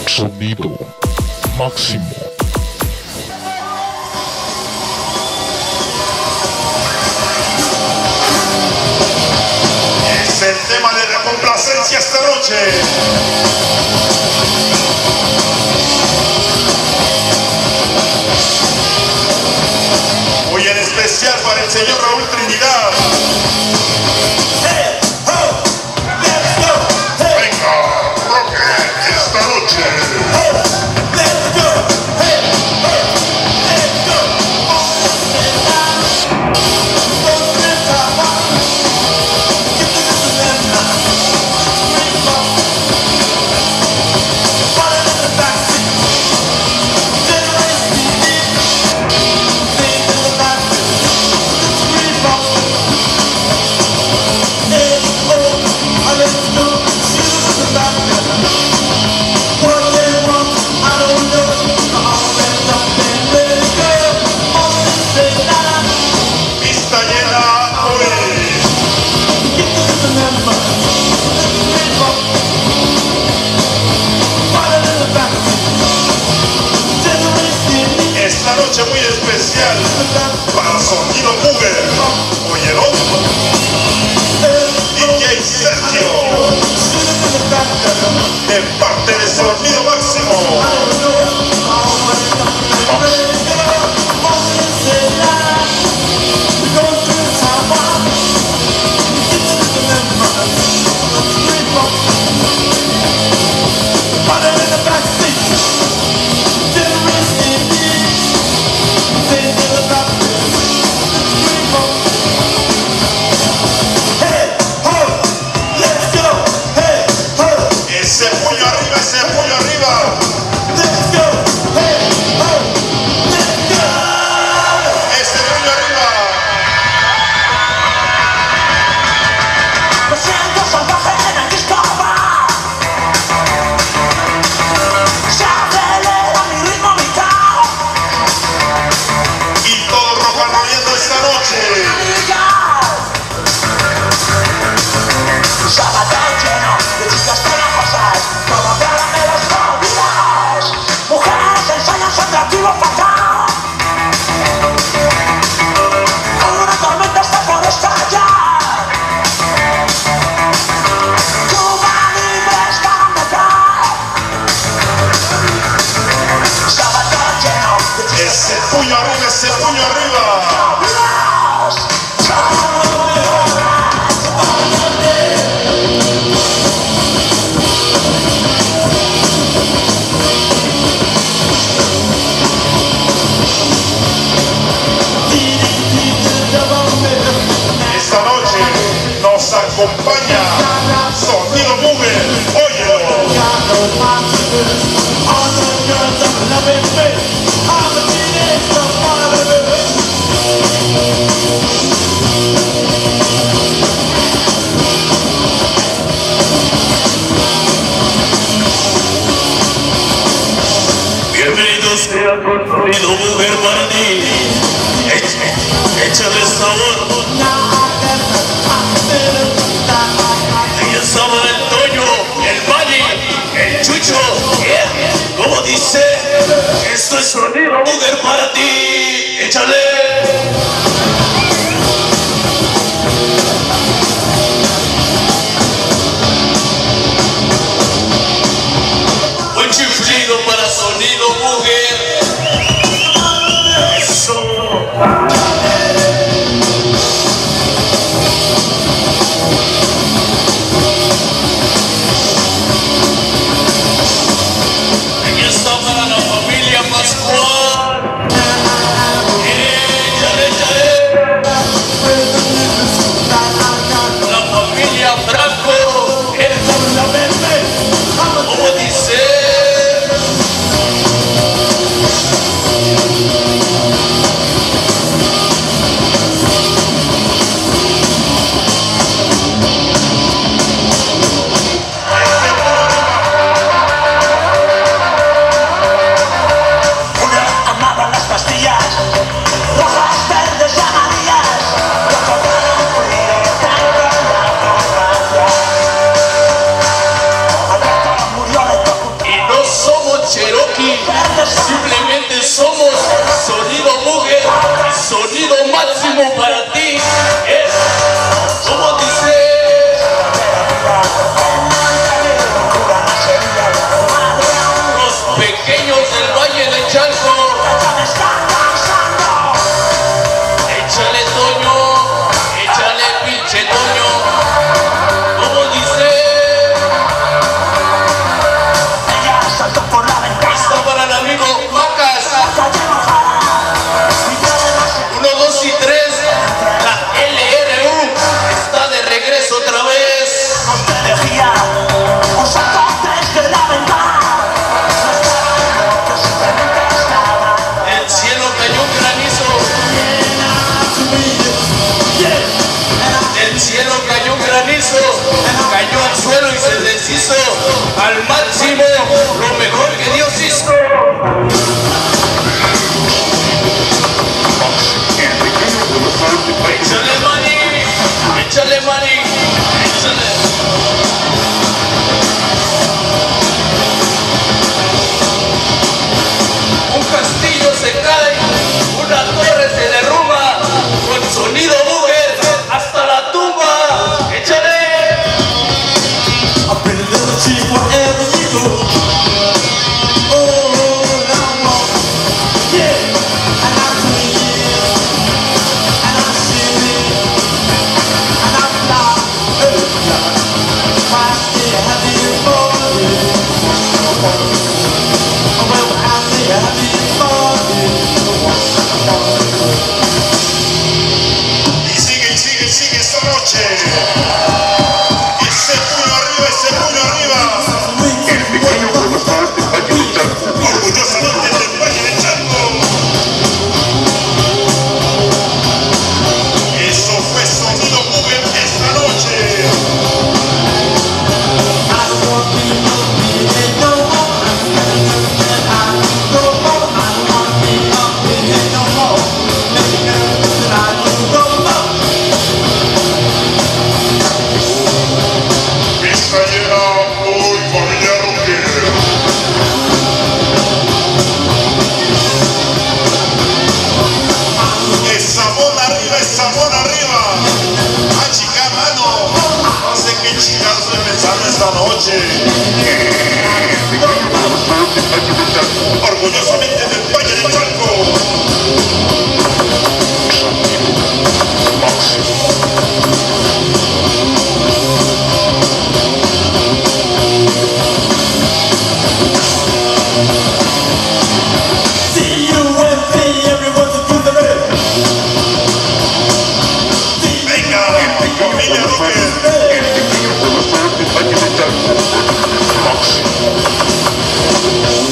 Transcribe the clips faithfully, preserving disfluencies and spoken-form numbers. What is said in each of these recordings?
Sonido máximo. Es el tema de la complacencia esta noche. Hoy en especial para el señor Raúl Trinidad. Hey, oh, let's go. Hey. Venga, roque esta noche. Oh, let's go. Hey, oh, let's go. Esta noche muy especial para Sonido Muger. ¿Oyeron? D J Sergio, de parte de Sonido Máximo. Ese puño arriba, ese puño arriba. Let's go. Hey, oh, let's go. Ese puño arriba. Me siento salvaje en el disco bar. Se acelera mi ritmo vital. Y todo rojo arrollando esta noche. Sábado lleno de chicas pegajosas, como caramelos olvidados. Mujeres ensayan su atractivo fatal. Una tormenta está por estallar. Cuba libre está metal. Sábado lleno de chicas. Ese puño arriba, ese puño arriba. Esta noche nos acompaña Sonido Muger. Óyelo. Bienvenidos sea con Sonido Muger para ti. Échale, échale sabor. Ella sabe el Toño, el Bali, el Chucho. Yeah. Como dice, esto es Sonido Muger para ti. Échale. Un chiflido para Sonido Muger. Eso. Aquí está para la familia Pascual. máximo para ti. Eh, como dice, los pequeños del Valle de Chalco. Échale, Toño, échale, pinche Toño. Como dice, está para el amigo Macas. Uno, dos y tres. La L R U está de regreso otra vez. El cielo cayó un granizo. El cielo cayó un granizo. Cayó al suelo y se deshizo. Al máximo, lo mejor que Dios hizo. Échale money, échale money, échale. Un castillo se cae, una torre se derrumba, con sonido mujer hasta la tumba. Échale. Y sigue, y sigue, y sigue esta noche. Ese puño arriba, ese puño arriba. El pequeño Salazar del Valle de Chalco. Orgullosamente del Valle de Chalco. Eso fue sonido Google esta noche. Pista llena hoy, familia rocker. Esa mona arriba, esa mona arriba. Ah, chica, mano. No sé qué chicas estoy pensando esta noche. El pequeño Salazar del Valle de Chalco. Orgullosamente del Valle de Chalco. Máximo. Venga, familia rocker. El pequeño Salazar del Valle de Chalco. Máximo.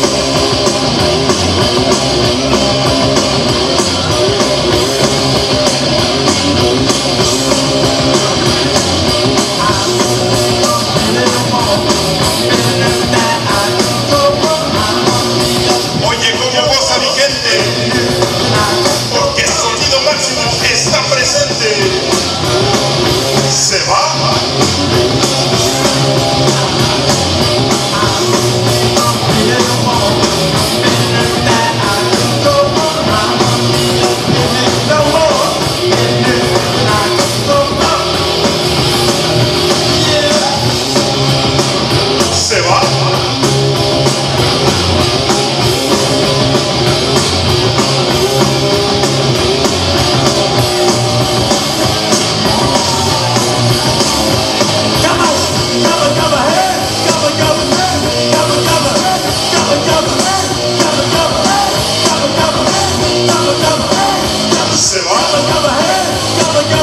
Oye, como goza mi gente, porque sonido máximo está presente. Se va. Se va. Se va.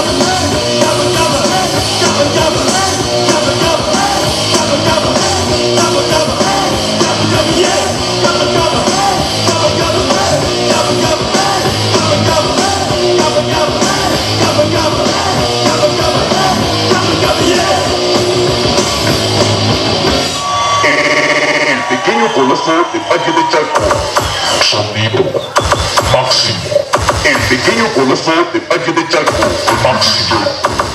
El pequeño Salazar del Valle de Chalco. Sonido máximo. El pequeño Salazar del Valle de Chalco. Máximo.